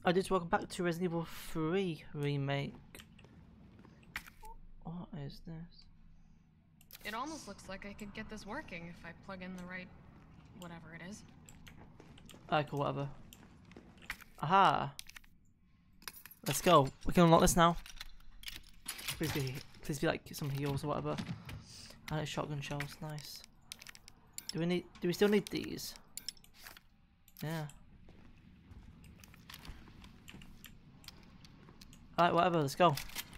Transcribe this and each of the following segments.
I did welcome back to Resident Evil 3 remake. What is this? It almost looks like I could get this working if I plug in the right whatever it is. Alright, cool, whatever. Aha! Let's go. We can unlock this now. Please be like some heals or whatever. And it's shotgun shells, nice. Do we still need these? Yeah. Alright, whatever, let's go.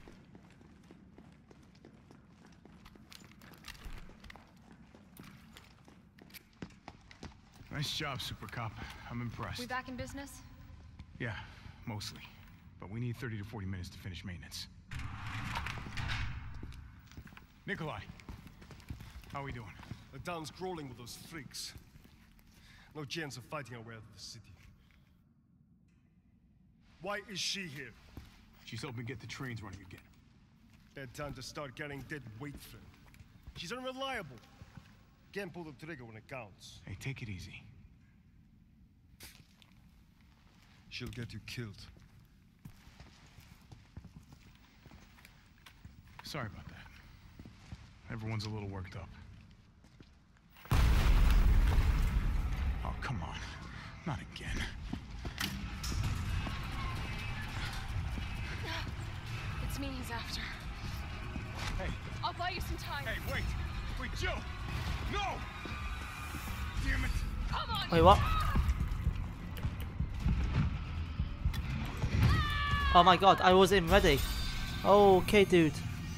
Nice job, Super Cop. I'm impressed. We back in business? Yeah, mostly. But we need 30 to 40 minutes to finish maintenance. Nikolai, how are we doing? The town's crawling with those freaks. No chance of fighting our way out of the city. Why is she here? She's helping get the trains running again. Bad time to start carrying dead weight, friend. She's unreliable. Can't pull the trigger when it counts. Hey, take it easy. She'll get you killed. Sorry about that. Everyone's a little worked up. Oh, come on. Not again. It's me he's after. Hey. I'll buy you some time. Hey, wait! Wait, Jill! No! Damn it! Come on! Wait, what? Oh my god, I wasn't ready. Okay, dude.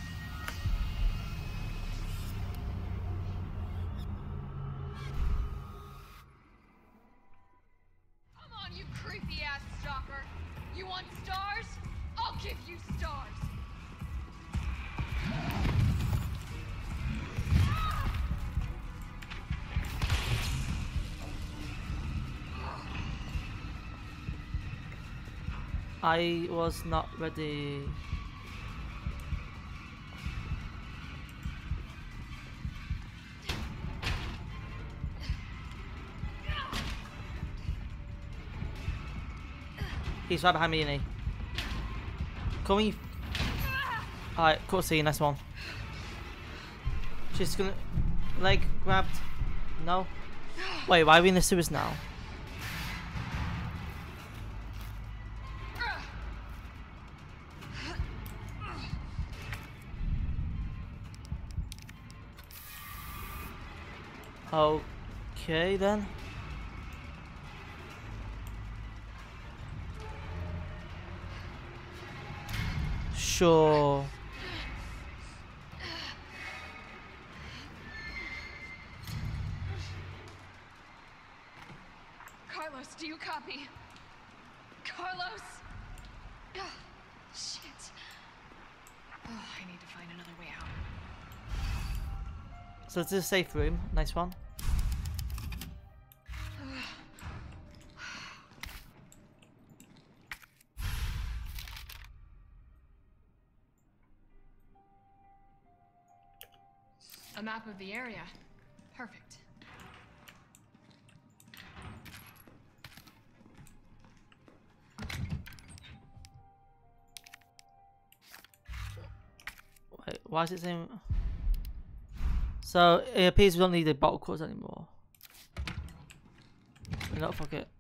Come on, you creepy ass stalker! You want stars? I'll give you stars! I was not ready. He's right behind me, isn't he? Can we? Alright, cutscene, nice one. She's gonna... Leg grabbed. No? Wait, why are we in the sewers now? Okay then. Sure. Carlos, do you copy? Carlos? Ugh, shit. Oh, I need to find another way out. So it's a safe room. Nice one. A map of the area. Perfect. Wait, why is it saying... So it appears we don't need the bottle cutters anymore. No, fuck it.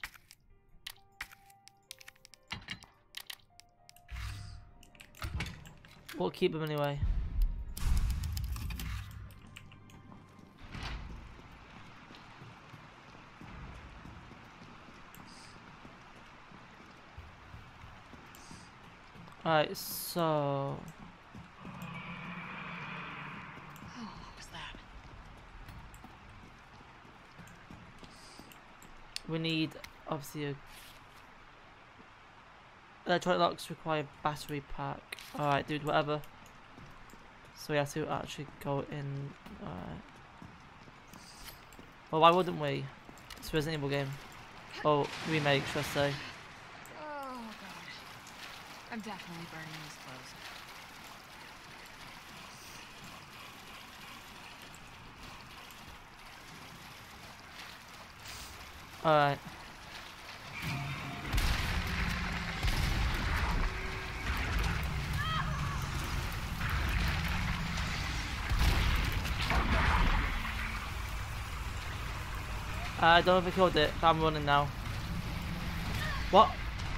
We'll keep them anyway. Alright, so... We need, obviously, a... Electronic locks require battery pack. Alright, dude, whatever. So we have to actually go in... Alright. Well, why wouldn't we? It's a Resident Evil game. Oh, remake, should I say. Oh, God. I'm definitely burning these clothes. Alright. I don't know if I killed it, but I'm running now. What?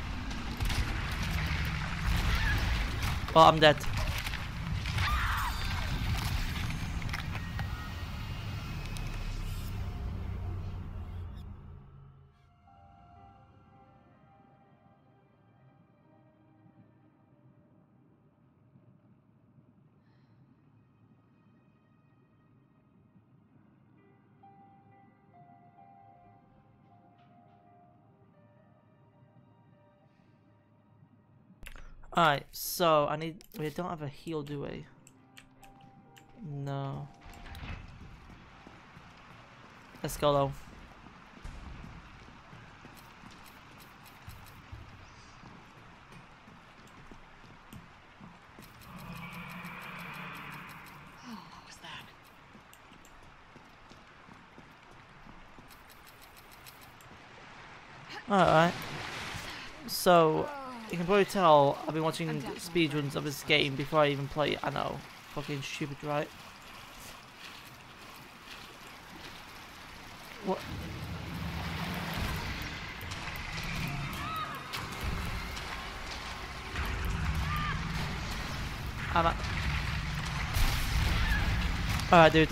Oh, I'm dead. Alright, so I need. We don't have a heal, do we? No. Let's go though. Oh, what was that? Alright. So, you can probably tell I've been watching speedruns of this game before I even play it. I know. Fucking stupid, right? What? I'm at... Alright, dude.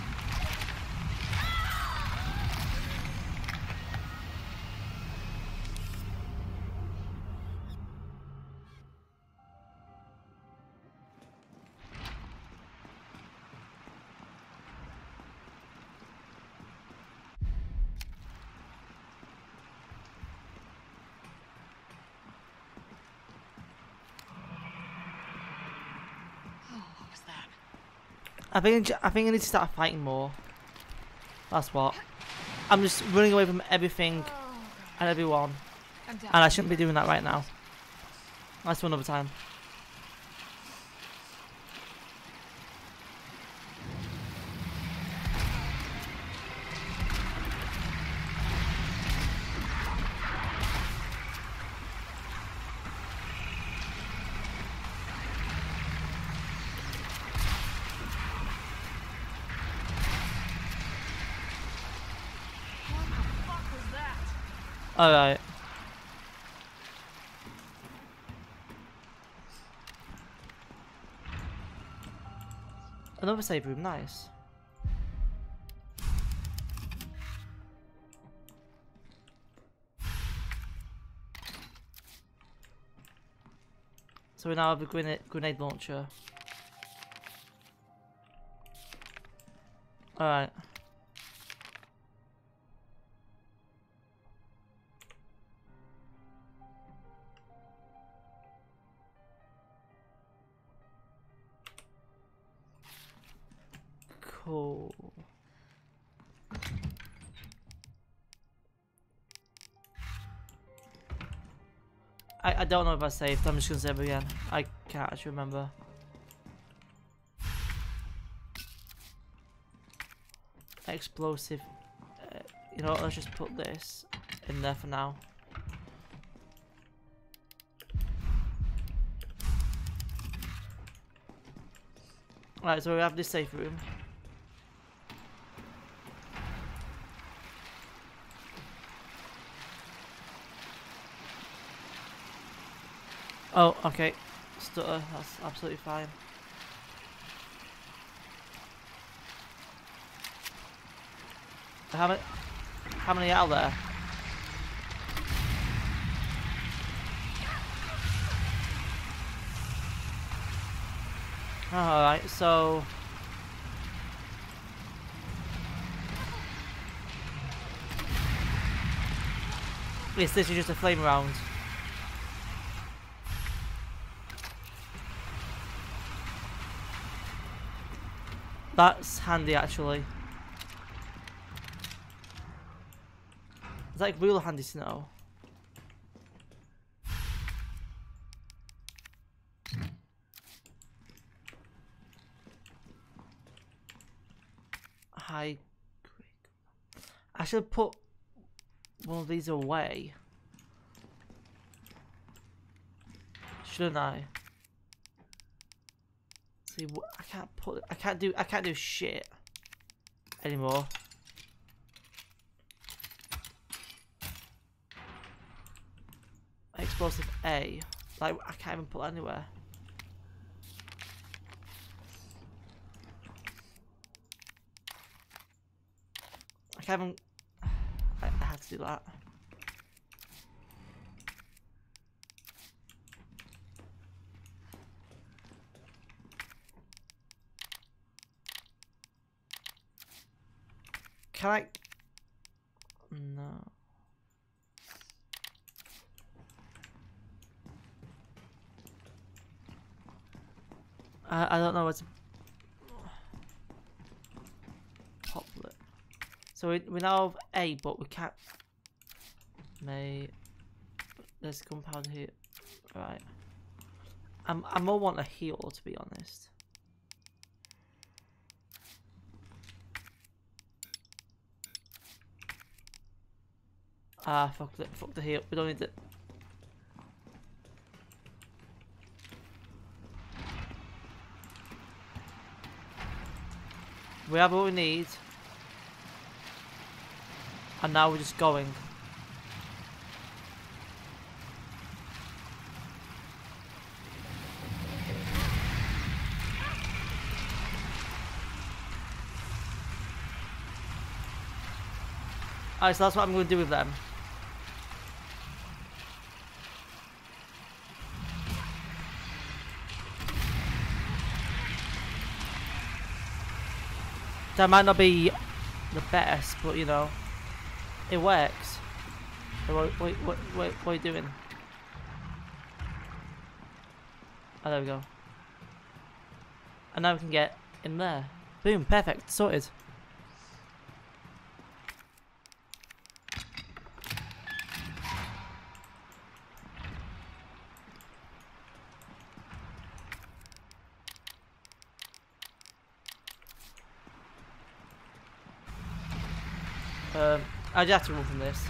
Oh, what was that? I think I need to start fighting more. That's what. I'm just running away from everything and everyone, I'm down. and I shouldn't be doing that right now. That's for another time. What the fuck was that? Alright. Another save room, nice. So we now have a grenade launcher. Alright. Cool. I don't know if I saved. I'm just gonna save again. I can't actually remember. Explosive. You know what? Let's just put this in there for now. Right, so we have this safe room. Oh, okay. Stutter, that's absolutely fine. How many out there? Alright, so... Yes, this is just a flame round. That's handy, actually. It's like real handy to know. High grade. I should put one of these away. Shouldn't I? See, I can't do shit anymore. explosive A. Like, I can't even put that anywhere. I can't even... I had to do that. Can I... No. I don't know where to pop it. So we now have A, but we can't. There's gunpowder here, right? I more want a heal, to be honest. Ah, fuck the heal. We don't need it. We have what we need. And now we're just going. Alright, so that's what I'm going to do with them. That might not be the best, but you know, it works. So what are you doing? Oh, there we go. And now we can get in there. Boom, perfect, sorted. I just have to run from this.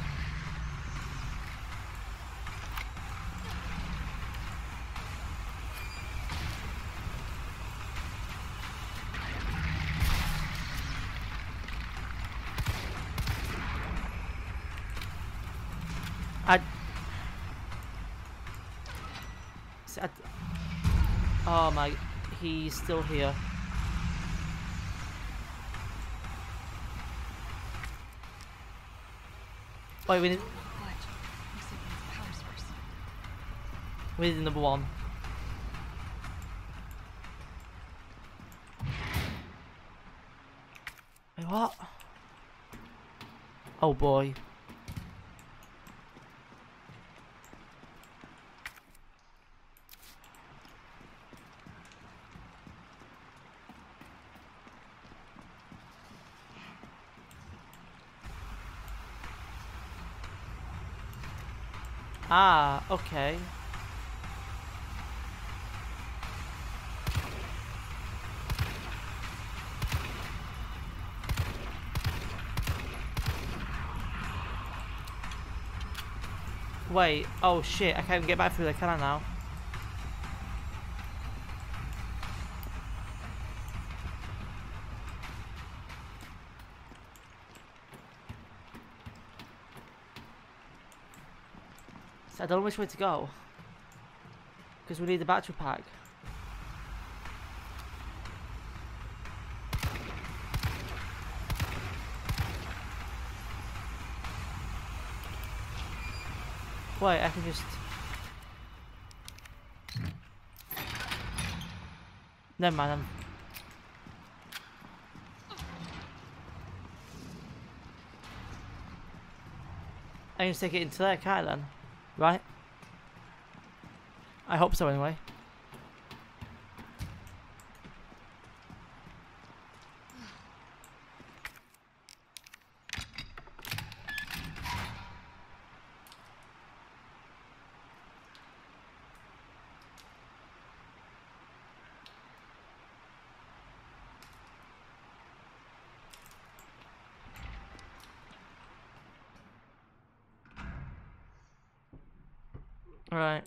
Oh my, he's still here. Wait, we need number one. Wait, what? Oh boy. Ah, okay. Wait, oh shit, I can't even get back through there, can I now? So I don't know which way to go. Because we need the battery pack. Wait, I can just... Never mind, I can just take it into there, can't I then? Right? I hope so anyway. Right.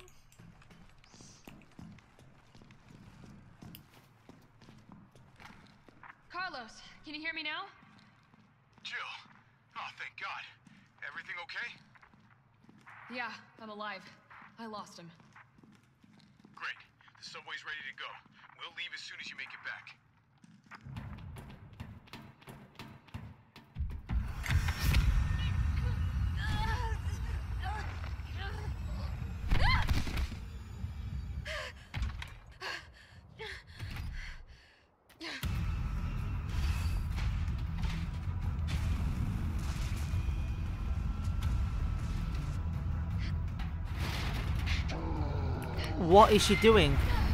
Carlos, can you hear me now? Jill. Oh, thank God. Everything okay? Yeah, I'm alive. I lost him. Great. The subway's ready to go. We'll leave as soon as you make it back. What is she doing?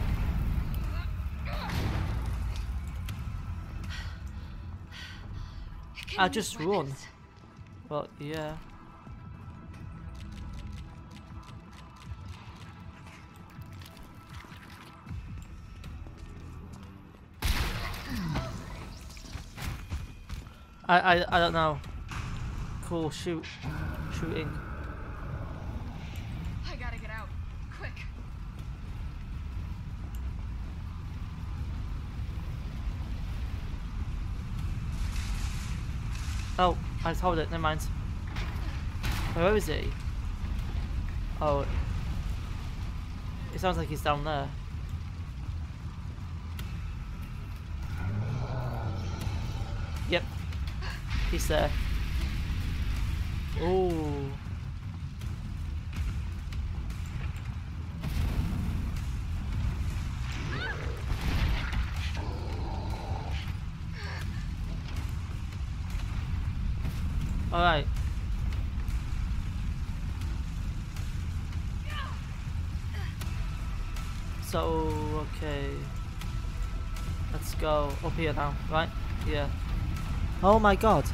I just run. Well, yeah. I don't know. Cool shooting. I gotta get out. Quick. Oh, I just hold it, never mind. Where is he? Oh. It sounds like he's down there. Yep. He's there. Ooh. Alright. So, okay. Let's go up here now, right? Yeah. Oh my god.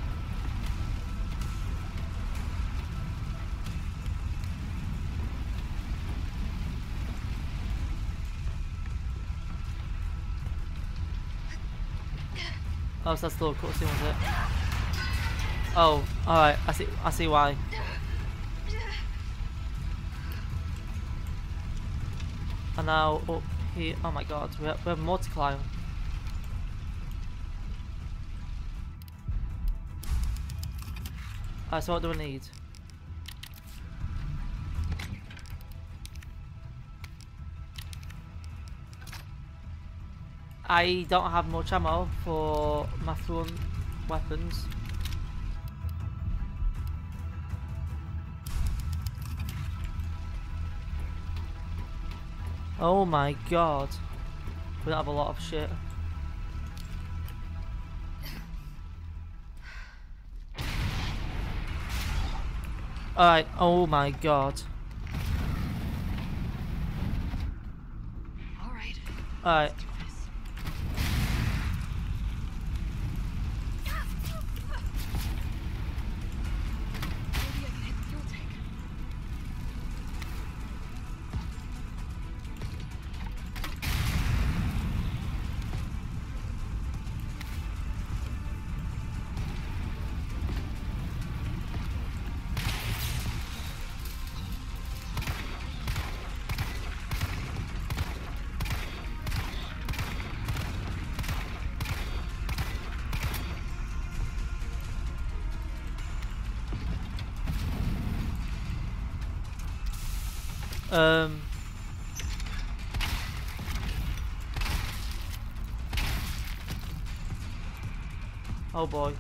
Oh, so that's the little cutscene, was it? Oh, alright, I see why. And now up here, oh my god, we have more to climb. Alright, so what do we need? I don't have much ammo for my front weapons. Oh my god. We don't have a lot of shit. Alright, oh my god. Alright. Oh boy.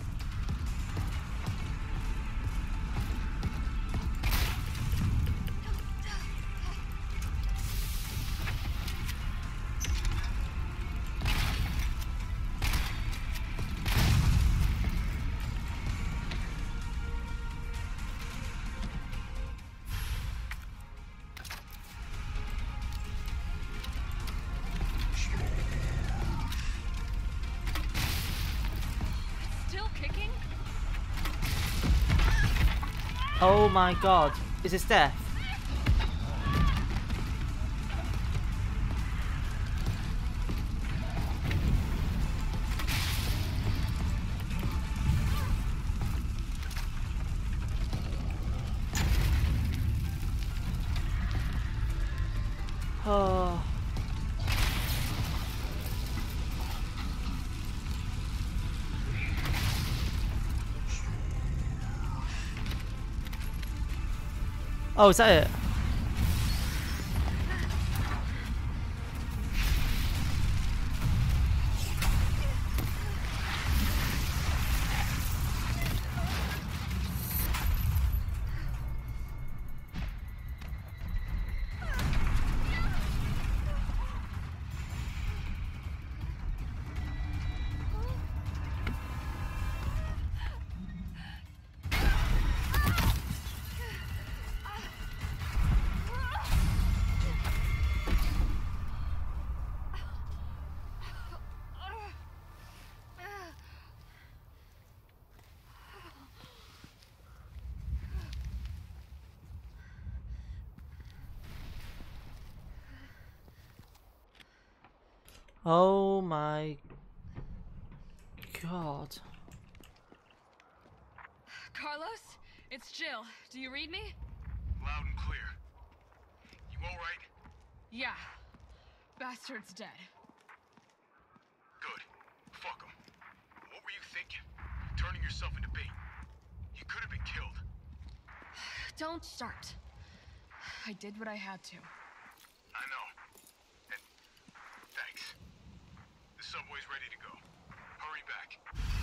Oh my god. Is this death? Oh. Oh, is that it? Oh my god. Carlos, it's Jill. Do you read me? Loud and clear. You alright? Yeah. Bastard's dead. Good. Fuck him. What were you thinking? Turning yourself into bait. You could have been killed. Don't start. I did what I had to. I know. And thanks. The subway's ready to go. Hurry back.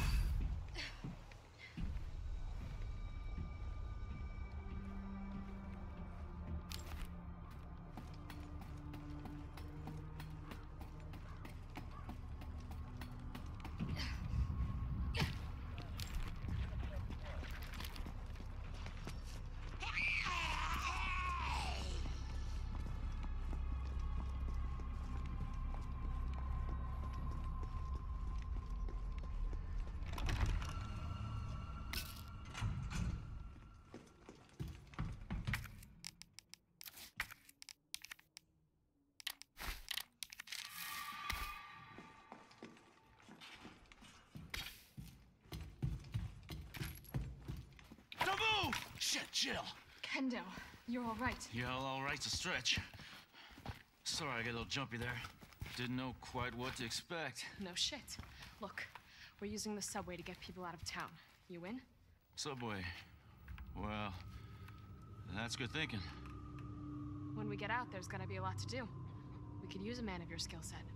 Don't move! Shit, Jill. Kendo, you're all right. Yeah, all right's a stretch. Sorry, I got a little jumpy there. Didn't know quite what to expect. No shit. Look, we're using the subway to get people out of town. You in? Subway. Well, that's good thinking. When we get out, there's gonna be a lot to do. We could use a man of your skill set.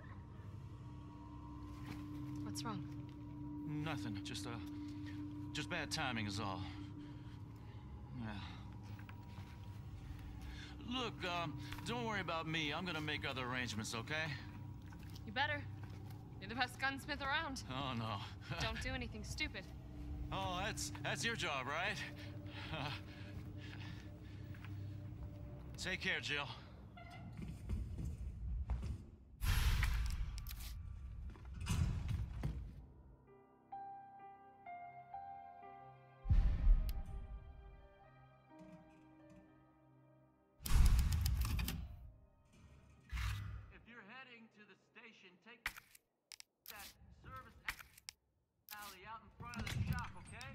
What's wrong? Nothing. Just bad timing is all. Yeah. Look, don't worry about me. I'm gonna make other arrangements, okay? You better. You're the best gunsmith around. Oh, no. Don't do anything stupid. Oh, that's your job, right? Take care, Jill. If you're heading to the station, take that service alley out in front of the shop, okay?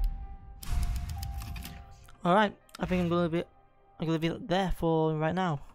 Alright, I think I'm gonna leave it there for right now.